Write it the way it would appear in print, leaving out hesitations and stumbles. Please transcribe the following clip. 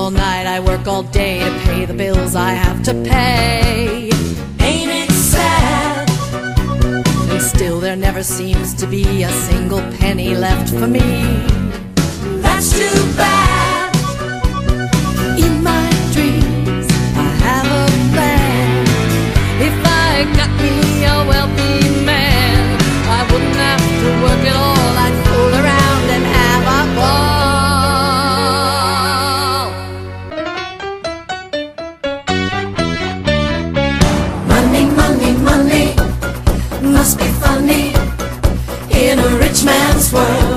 all night, I work all day to pay the bills I have to pay. Ain't it sad? And still there never seems to be a single penny left for me. That's too bad. In my dreams I have a plan. If I got me a wealthy man, I wouldn't have to work at all. I'd fool around and have a ball. Money, money, money must be funny in a rich man's world.